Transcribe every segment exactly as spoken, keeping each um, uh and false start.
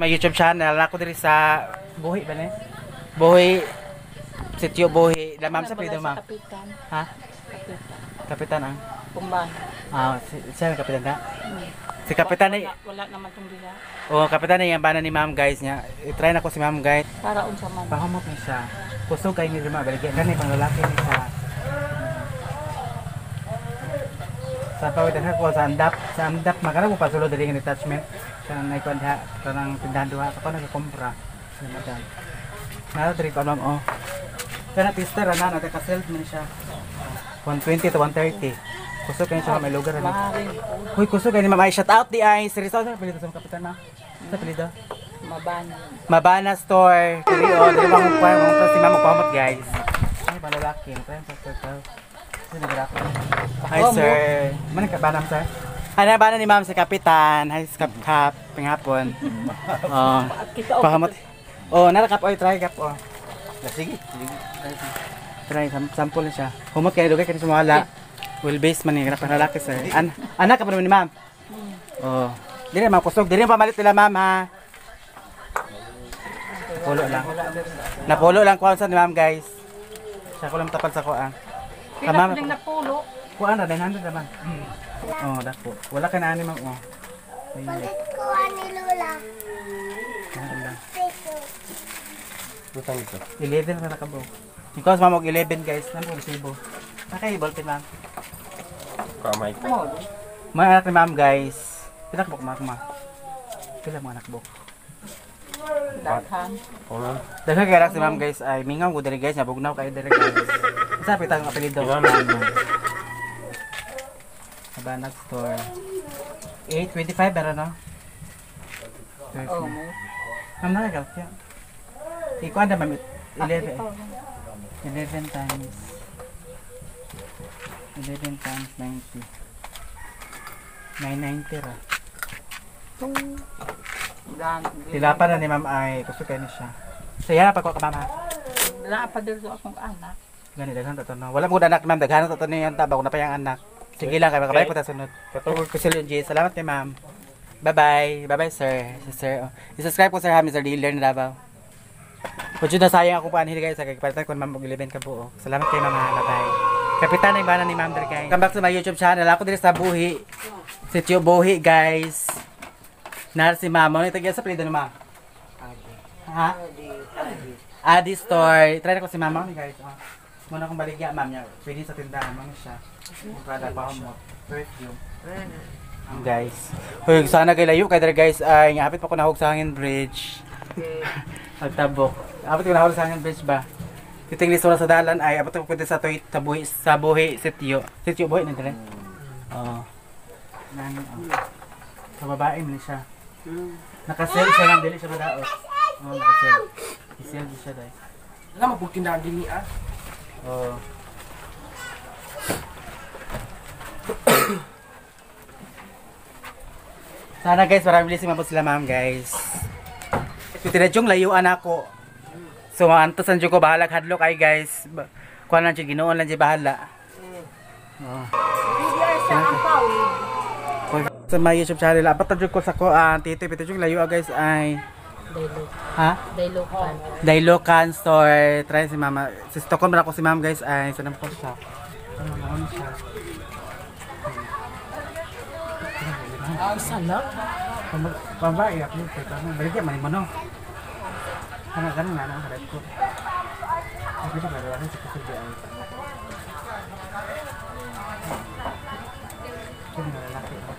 my YouTube channel. Ako diri sa Buhi ba ni? Buhi Sitio Buhi. La ma'am sa pwede ma'am. Kapitan. Ha? Kapitan. Kapitan ang. Kumbahan. Ah, si, siya ang kapitan ka? Hmm. Si kapitan ni wala, wala naman tong diha. Oh, kapitan ni yung bana ni ma'am guys niya. I-try na ko si ma'am guys. Para unsa man. Pahamot ni siya. Kusog kay ni Rima baligyan gani pang lalaki ni sa. Sa pawitan ko sa andap, sa andap magara mo pasulod diri ng attachment. Kanang naikon diha, kanang tindahan duha ako nagkumpra. Sa madam. Nara diri ko ma'am oh. Kana tester ana na ka self man siya. one twenty to one thirty. Kusog kay siya may lugar ana. Hoy kusog kay ni ma'am ay shout out di ay si Rizal sa pilido sa kapitan na. Sa pilido. Mabana. Mabana store. Dili oh, dili bang pa mo si ma'am pamot guys. Ay balalaki, tayo sa store. Sino grako? Hi sir. Man ka banam sir? Ana bana ni ma'am si kapitan. Hi kap kap pangapon. Oh. Pahamot. Oh, narakap oy try kap oh. Sige, sige. Try sam sample siya. Humot kay dugay kay sumala. Well base man ni para lalaki sir. An anak ka pa ni ma'am. Oh. Dili ma'am kusog, dili pamalit nila ma'am ha. Napulo lang. Napulo lang kuan sa ni ma'am guys. Siya ko lang tapal sa kuan. Pila ma'am lang napulo. kuan na nine hundred naman. Oh, dako. Wala ka na ani ma'am oh. Balik ko ani Lola. Wala. Butang ito. eleven na nakabo. Ikaw sa mamog eleven guys, namo resibo. Nakay ballpen ma'am. Kamay. Mga anak ni ma'am guys. Pila ka buk ma'am ma? Pila mga anak buk? Daghan. Ano? Daghan kay anak si ma'am guys ay mingaw ko diri guys, nabugnaw kay diri guys. Isa pitang apelyido. Habana store. eight twenty-five pero no? Oh, mo. Ma'am nakagal siya. Ikaw anda ma'am eleven. eleven times eleven times ninety. nine ninety ra. Dan. Tilapan na ni ma'am ay gusto kayo niya siya. Saya na pagko ka ma'am ha. Wala pa dito akong anak. Gani daghan ta to no. Wala mo anak ma'am, daghan ta to niyan ta bago na pa yang anak. Sige lang kay makabalik ko ta sunod. Katulog ko sila J. Salamat kay ma'am. Bye-bye. Bye-bye sir. Si sir. Oh. I-subscribe ko sir ha, Mister Dealer na Davao. Kung na sayang ako pa anhili guys, kay palitan ko ma'am og eleven ka buo. Salamat kay ma'am. Bye-bye. Kapitan ay bana ni ma'am der guys. Come back to my YouTube channel. Ako diri sa Buhi. Sitio Buhi guys. Nar si ma'am. Ano tagya sa pilido ni ma'am? Ha? Adi store. Try ko si mama ni guys. Oh. Muna akong baligya ma'am niya. Pwede sa tindahan mo siya. Product pa mo. Perfume. Ang guys. Hoy, sana kay layo kay dere guys ay ngapit pa ko nahog sa hangin bridge. Agtabok. Abot ko nahog sa hangin bridge ba? Titingli sa sa dalan ay abot ko pwede sa toy sa buhi sa buhi sitio. Sitio buhi na dire. Oo. Nang sa babae man siya. Nakasel siya lang dili siya madaot. Oh, nakasel. Isel siya dai. Wala magbutindahan din niya. Oh. Sana guys, maraming blessing mabot sila ma'am guys. Pitiradyong layuan ako. So antos ang ko bahala hadlok ay guys. Kuan lang siya ginoon lang siya bahala. Oh. Sa my YouTube channel, apat na ko sa ko ang tito pitiradyong layuan guys ay Daylo. ha? Daylokan. Dailocan store. Try si mama. Si Stockholm na ako si ma'am guys ay sa nampol siya. Ano naman siya? Ang salak. Pambae ako nito. Baligyan man mo no. Ano ganun na ang harap ko. Ako siya nalala sa kusog ay. Kini na lalaki ko.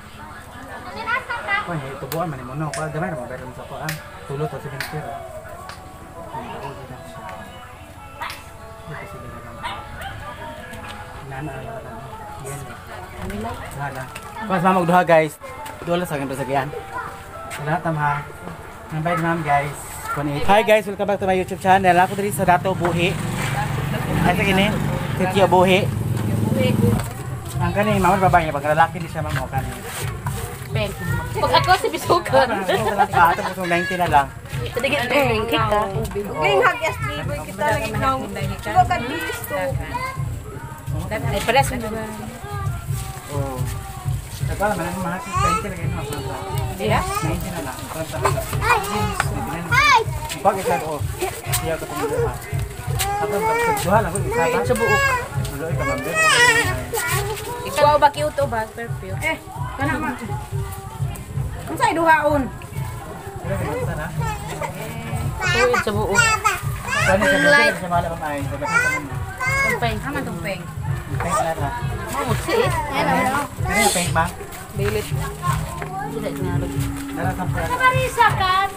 Kung hindi tubuan man mo no. Kung gamay na mo bayad mo sa kuan. Tulot o sige pera. Hindi ko gina siya. Dito sige na lang. Nana ala na. Yan eh. Ano lang? Wala. Mas mamag duha guys. Duha lang sa akin pasagyan. Salamat tam ha. Nambay ma'am guys. Hi guys, welcome back to my YouTube channel. Ako diri sa Dato Buhi. Ay sa kini, Sitio Buhi. Ang kani mama babae niya pag lalaki di siya mamo kani. Ben. Pag ako si bisukan. Ato po ninety na lang. Tadigit ng kita. Ling hagyas libre kita lagi nang sulo ka bilis to. Ay pares mo ba? Oh. Nagpala, malang mahal sa twenty lagi mo. Iya? ninety na lang. Parang talaga. Ay! Pag isa ko, siya ko itong duha. Ako, duha lang ko, isa ba? Sa buok. Tuloy ka, ma'am. Ikaw ba cute o ba? Perfume. Eh, kana ma. Unsay duhaon? Isa na. Tuwid sa buok. Kani sa duha, sa malam ang ayin. Sa bakit sa mga. Tumpeng. Ama tumpeng. Pink na na. Mamutsit. Yan ang ano. Kani yung pink, ma'am? Bilit. Sila nga. Nara sa pula. Marisa kan?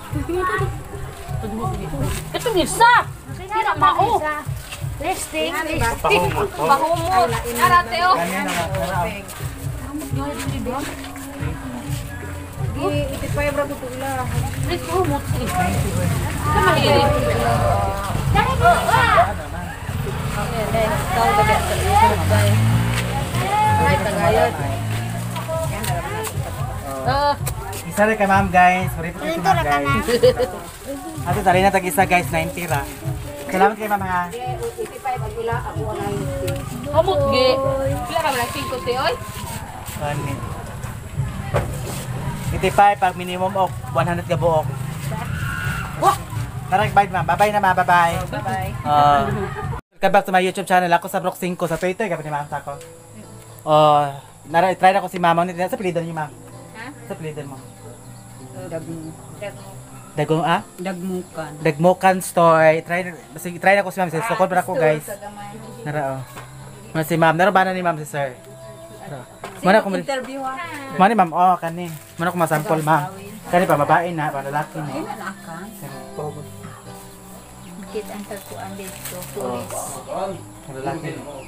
Ito bisa. Kira mao. Listing. Pahumot. Mahumot. Arate o. Kani na na. Nara. Di itipay bra tutula. Please mahumot. Sa mahiri. Kau baga sa isang Ay, tagayod. Ah, Isa rin kay ma'am, guys. Sorry po kasi ma'am, guys. Ato, tali na tag-isa, guys. ninety ra. Salamat kay ma'am, ha. Itipay pag ila ako wala humot gi. Pila ka ba cinco te oy? Kani. Itipay pag minimum of one hundred ka buok. Wah! Narag-bye, ma'am. Bye-bye na, ma'am. Bye-bye. Bye-bye. Uh, welcome back to my YouTube channel. Ako sa Brock five sa Twitter. Kapag ni ma'am sa ako. Uh, nara try na ko si mama. Sa pilidan niyo, ma'am. Ha? Sa pilidan mo. dagmo. Dagong, ah? Dagmukan. Dagmokan store. Try, sige, try na ko si ma'am. Sukod para ko, guys. Nara, oh. Mana si ma'am. Nara ba na ni ma'am si sir? Nara. Mana ko Interview ha. Mana ni ma'am? Oh, kani. Mana ko masample, ma'am. Kani pa, babae na. Pa lalaki na. Naka. Kit ang tagpuan dito. Lalaki.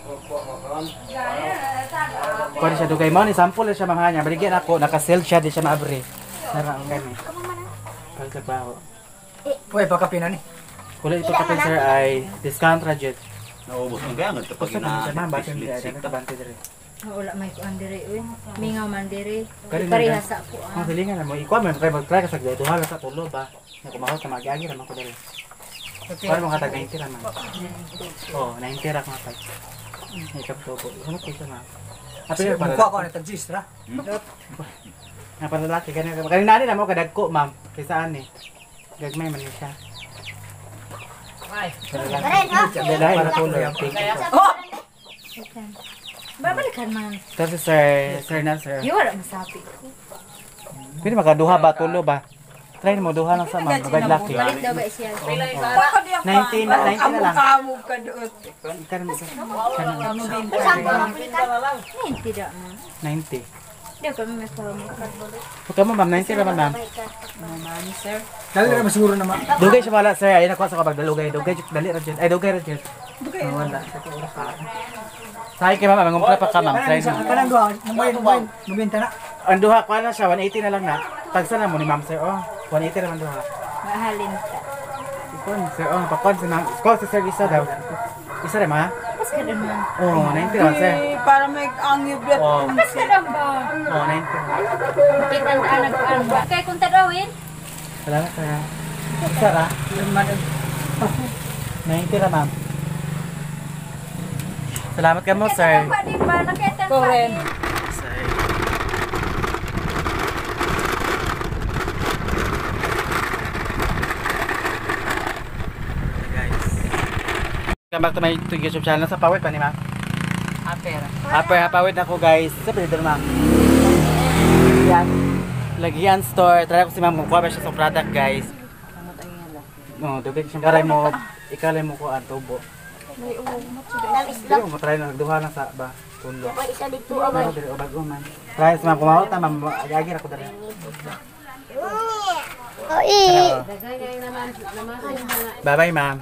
Kuha siya dugay mo ni sample siya mga niya. Baligyan ako naka-sell siya di siya maabre. Nara ang gani. Pagtrabaho. Uy, baka pina ni. Kulay ito kapin sir ay discount rajit. Naubos ng gangan kapag Gusto naman siya ma'am, bakit hindi ay ina-split ganun kabante dire. Wala may kuan dire uy. Mingaw man dire. Kani na. Pareha sa ko. Ang silingan mo ikuha man try mag-try ka sa duha lang sa tulo ba. Na kumahot ka mag-agi naman ko dire. Para mga tag ninety ra man. Oh, ninety ra mga tag. Ikap to po. Ano ko siya na? Apil para Kuha ko na tag-gistra. na para lalaki kanina. Kanina na mo kadagko ma'am. Kaysa ani. Gagmay man siya. Ay. Karen ha. Dahil para tuloy. Babalikan man. Kasi sir, sir na sir. Yo wala masabi. Pwede makaduha ba, tulo ba? Try mo, duha lang sa ma'am, kabay laki. Balit daw ba siya? Baka di ako. ninety na, ninety na lang. Kamog ka doon. Ikan mo sa Isang ko mapilitan. Ninety da man. ninety. Di ko may kamu. Huwag mo ma'am, ninety naman ma'am. Mami sir. Dali na masiguro naman. Dugay siya wala sir, ayun ako sa kabag, dalugay, dugay, dali ra dyan. Ay, dugay ra dyan. Ah, wala. Sabi kay ma'am, mangumpra pa ka ma'am, try mo. Kanang duha, mabay, mabay, mabenta na. Ang duha, kuha na siya, one eighty na lang na. Tagsa na mo ni ma'am sir, oh. one eighty naman duha. Mahalin ta. Ikon, sir, oh, pakon si ma'am. Call si sir isa daw. Isa rin ma? Mas ka naman. Oh, ninety lang sir. Eh, para may angyo bilat. Oh, Mas ka naman ba? oh, ninety. Kita ang anak ko ang ba? Kaya kung tadawin? Salamat sir. Isa ra? ninety ra ma'am. Salamat ka mo sir. Ba di ba? Nakita Ko rin. Sir. Guys. Welcome back to my YouTube channel. Sa Pawit pa ni ma'am. Aper. Upper Pawit ako guys. Sa pwede ma'am. Yan. Lagian store. Try ko si ma'am kung kuha ba siya sa product guys. No, dugay siya karay mo. Ikalay mo ko ang tubo. Pero mo try na nagduha lang sa ba. Tulo. May isa dito Pero dili o bago man. Try sa ma'am kumawat ta ma'am. Agagi ako dali. Oi. Bye bye ma'am.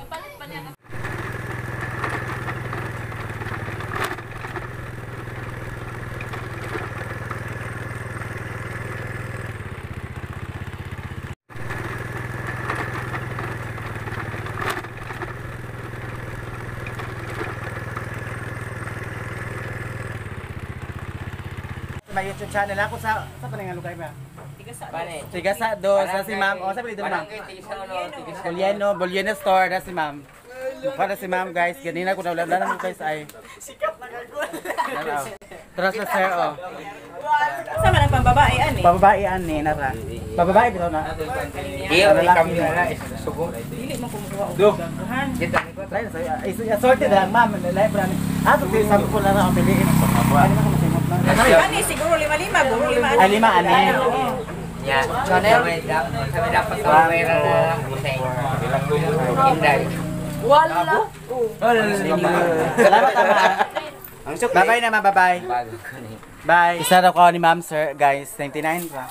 May YouTube channel ako sa sa paningan lugar ba? Tigasa do sa si ma'am. O sa pili doon ma'am. Bulyeno, Bulyeno store na si ma'am. Mukha na si ma'am guys. Ganina ko na wala na mo guys ay. Sikat na kagul. Tras na sir oh. Sama ng pambabae ani. Bababae ani na ra. Bababae bitaw na. Iyo, ikaw na sugo. Dili mo kumukuha og Do. daghan. Kita ni ko. Try so is assorted lang ma'am. Live brand. Ah, so sabi ko na ra ang piliin. Ano na ko masimot na. Ani siguro lima-lima, guro lima ani. Ay, lima, ani. Oo. Ya, kami dapat kami dapat kamera na musay. Inday. Wala. Salamat ama. Ang sukli. Bye-bye naman, bye-bye. Bago ko ni. Bye. Isa na ko ni ma'am sir, guys. ninety-nine pa.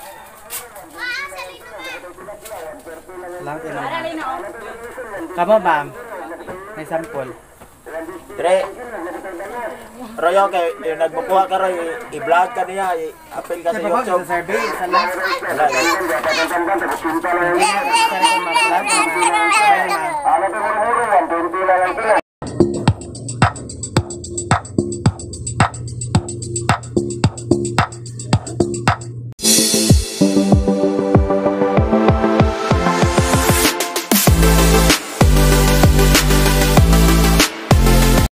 Salamat din ma'am. Kamo ma'am. May sample. Tre. Royo kay yung nagbubuha ka roy, i-vlog ka niya, i-appeal ka sa Sa pagod YouTube. sa survey, sa last. Wala eh. Salamat ma'am. Salamat ma'am. Bye-bye ma'am.